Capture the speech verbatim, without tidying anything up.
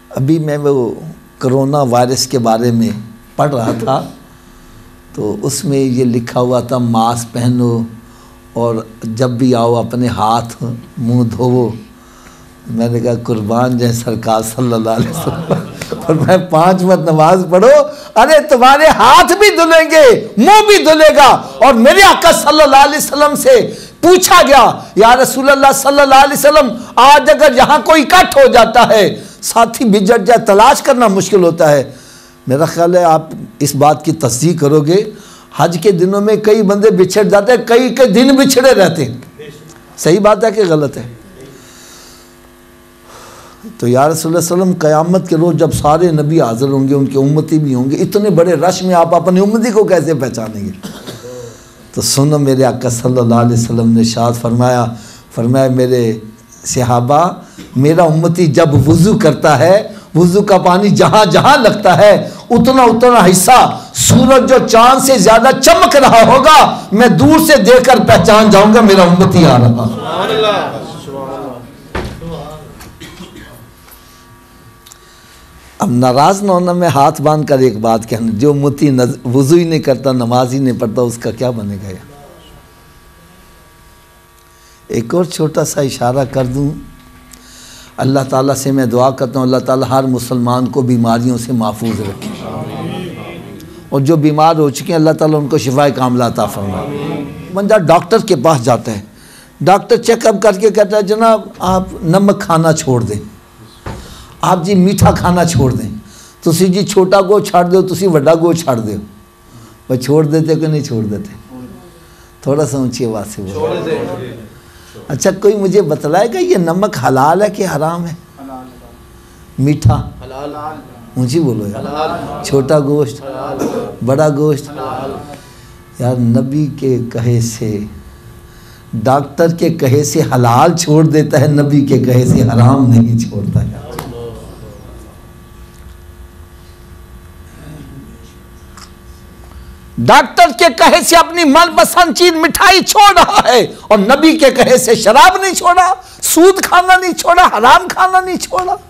अभी मैं वो कोरोना वायरस के बारे में पढ़ रहा था तो उसमें ये लिखा हुआ था मास्क पहनो और जब भी आओ अपने हाथ मुंह धोवो। मैंने कहा कुर्बान जाए सरकार सल्लल्लाहु अलैहि वसल्लम, और मैं पाँच वक्त नमाज पढ़ो, अरे तुम्हारे हाथ भी धुलेंगे मुंह भी धुलेगा। और मेरे आका सल्लल्लाहु अलैहि वसल्लम से पूछा गया, या रसूलल्लाह सल्लल्लाहु अलैहि वसल्लम, आज अगर यहाँ कोई इकट्ठ हो जाता है, साथी बिछड़ जाए, तलाश करना मुश्किल होता है। मेरा ख्याल है आप इस बात की तस्दीक करोगे, हज के दिनों में कई बंदे बिछड़ जाते हैं, कई के दिन बिछड़े रहते हैं। सही बात है कि गलत है? तो या रसूलुल्लाह सल्लल्लाहु अलैहि वसल्लम क़यामत के रोज़ जब सारे नबी हाज़िर होंगे, उनके उम्मती भी होंगे, इतने बड़े रश में आप अपने उम्मती को कैसे पहचानेंगे? तो सुनो, मेरे आका सल्लल्लाहु अलैहि वसल्लम ने इरशाद फरमाया फरमाया मेरे सहाबा, मेरा उम्मती जब वुज़ू करता है, वुज़ू का पानी जहाँ जहाँ लगता है उतना उतना हिस्सा सूरज जो चांद से ज़्यादा चमक रहा होगा, मैं दूर से देखकर पहचान जाऊँगा मेरा उम्मती आ रहा। अब नाराज़ ना होना, मैं हाथ बांध कर एक बात कहना, जो उम्मती वुज़ू ही नहीं करता, नमाज ही नहीं पढ़ता, उसका क्या बनेगा? एक और छोटा सा इशारा कर दूं, अल्लाह ताला से मैं दुआ करता हूँ अल्लाह ताला हर मुसलमान को बीमारियों से महफूज रखे, और जो बीमार हो चुके हैं अल्लाह ताला उनको शिफाए कामिला अता फरमाए। बंदा डॉक्टर के पास जाता है, डॉक्टर चेकअप करके कहता है जनाब आप नमक खाना छोड़ दें, आप जी मीठा खाना छोड़ दें, तुसी जी छोटा गो छाड़ दो, तुसी वड्डा गो छाड़ दो। वह छोड़ देते कि नहीं छोड़ देते? थोड़ा सा ऊँची आवाज़ से बोलो। अच्छा, कोई मुझे बतलाएगा ये नमक हलाल है कि हराम है? मीठा ऊँची बोलो यार, छोटा गोश्त, बड़ा गोश्त। यार नबी के कहे से, डॉक्टर के कहे से हलाल छोड़ देता है, नबी के कहे से हराम नहीं छोड़ता है। डॉक्टर के कहे से अपनी मनपसंद चीज मिठाई छोड़ रहा है, और नबी के कहे से शराब नहीं छोड़ा, सूद खाना नहीं छोड़ा, हराम खाना नहीं छोड़ा।